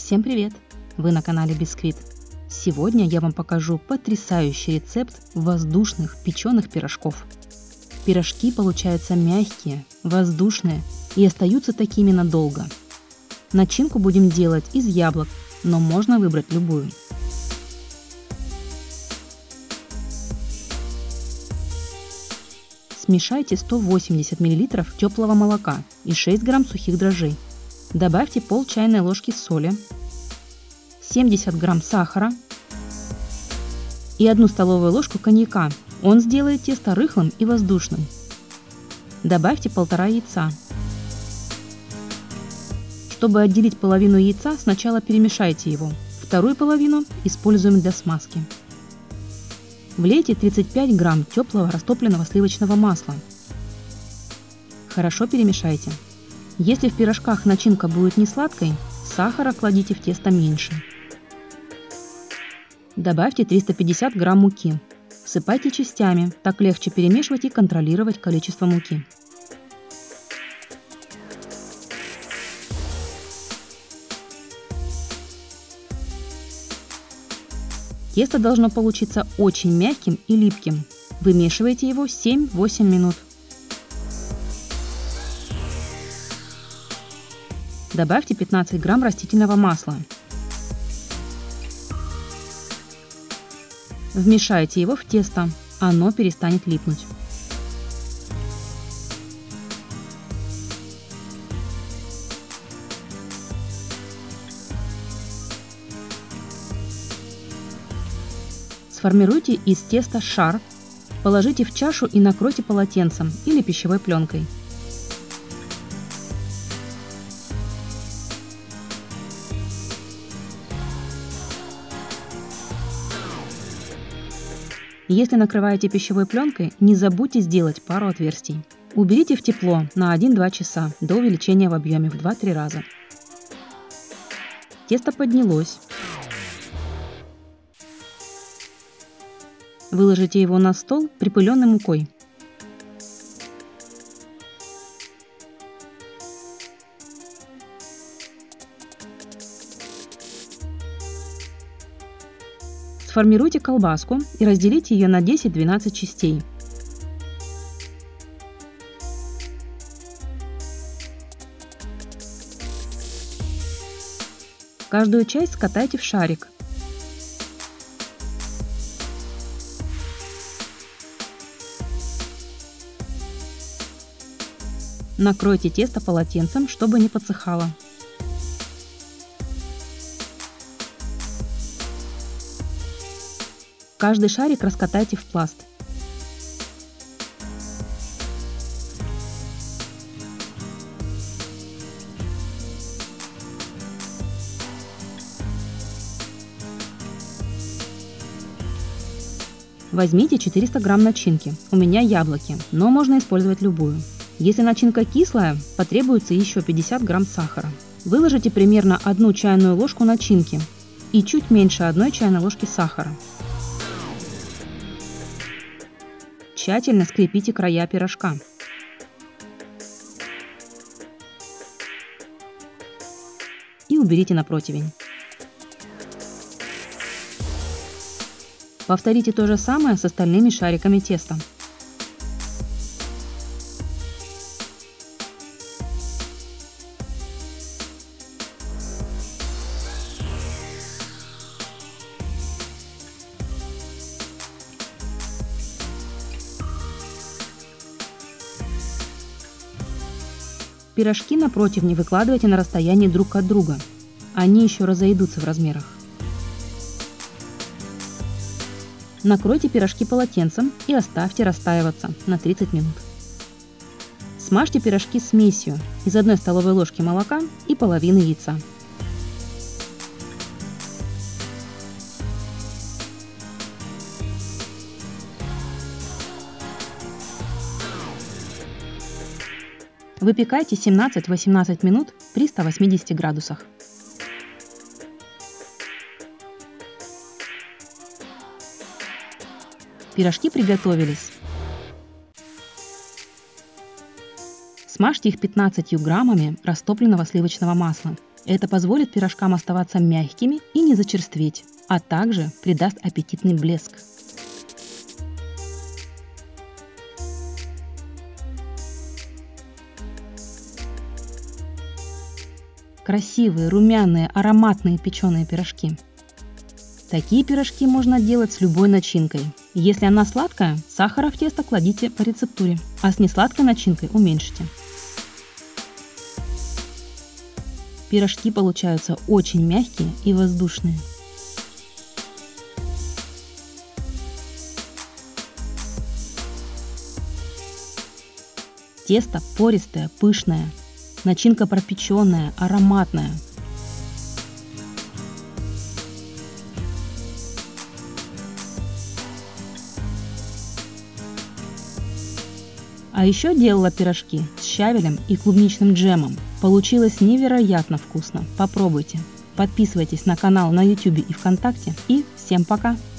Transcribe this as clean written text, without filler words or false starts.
Всем привет! Вы на канале Бисквит. Сегодня я вам покажу потрясающий рецепт воздушных печеных пирожков. Пирожки получаются мягкие, воздушные и остаются такими надолго. Начинку будем делать из яблок, но можно выбрать любую. Смешайте 180 мл теплого молока и 6 грамм сухих дрожжей. Добавьте пол чайной ложки соли, 70 грамм сахара и 1 столовую ложку коньяка. Он сделает тесто рыхлым и воздушным. Добавьте 1,5 яйца. Чтобы отделить половину яйца, сначала перемешайте его. Вторую половину используем для смазки. Влейте 35 грамм теплого растопленного сливочного масла. Хорошо перемешайте. Если в пирожках начинка будет не сладкой, сахара кладите в тесто меньше. Добавьте 350 грамм муки. Всыпайте частями, так легче перемешивать и контролировать количество муки. Тесто должно получиться очень мягким и липким. Вымешивайте его 7-8 минут. Добавьте 15 грамм растительного масла. Вмешайте его в тесто, оно перестанет липнуть. Сформируйте из теста шар, положите в чашу и накройте полотенцем или пищевой пленкой. Если накрываете пищевой пленкой, не забудьте сделать пару отверстий. Уберите в тепло на 1-2 часа до увеличения в объеме в 2-3 раза. Тесто поднялось. Выложите его на стол, припыленной мукой. Сформируйте колбаску и разделите ее на 10-12 частей. Каждую часть скатайте в шарик. Накройте тесто полотенцем, чтобы не подсыхало. Каждый шарик раскатайте в пласт. Возьмите 400 грамм начинки. У меня яблоки, но можно использовать любую. Если начинка кислая, потребуется еще 50 грамм сахара. Выложите примерно 1 чайную ложку начинки и чуть меньше 1 чайной ложки сахара. Тщательно скрепите края пирожка. И уберите на противень. Повторите то же самое с остальными шариками теста. Пирожки на противне выкладывайте на расстоянии друг от друга. Они еще разойдутся в размерах. Накройте пирожки полотенцем и оставьте растаиваться на 30 минут. Смажьте пирожки смесью из 1 столовой ложки молока и половины яйца. Выпекайте 17-18 минут при 180 градусах. Пирожки приготовились. Смажьте их 15 граммами растопленного сливочного масла. Это позволит пирожкам оставаться мягкими и не зачерстветь, а также придаст аппетитный блеск. Красивые, румяные, ароматные печеные пирожки. Такие пирожки можно делать с любой начинкой. Если она сладкая, сахара в тесто кладите по рецептуре, а с несладкой начинкой уменьшите. Пирожки получаются очень мягкие и воздушные. Тесто пористое, пышное. Начинка пропеченная, ароматная. А еще делала пирожки с щавелем и клубничным джемом. Получилось невероятно вкусно. Попробуйте. Подписывайтесь на канал на YouTube и ВКонтакте. И всем пока!